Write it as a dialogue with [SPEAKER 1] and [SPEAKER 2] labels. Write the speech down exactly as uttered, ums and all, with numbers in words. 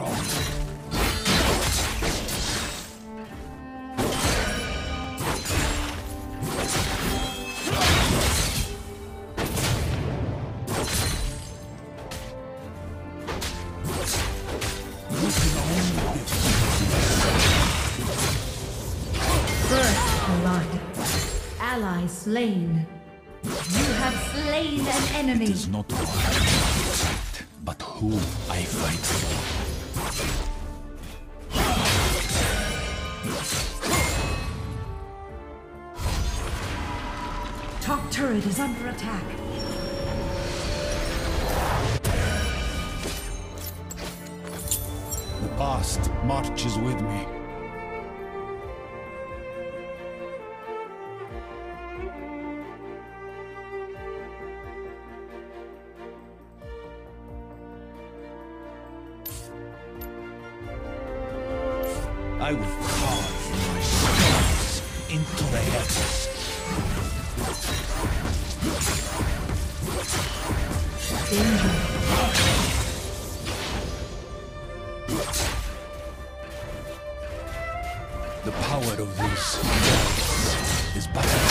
[SPEAKER 1] strong.
[SPEAKER 2] First blood. Ally slain. You have slain an enemy.
[SPEAKER 1] It is not what I fight, but who I fight for.
[SPEAKER 2] Top turret is under attack.
[SPEAKER 1] The past marches with me. I will carve my scars into the heavens.
[SPEAKER 2] Danger.
[SPEAKER 1] The power of these walls is but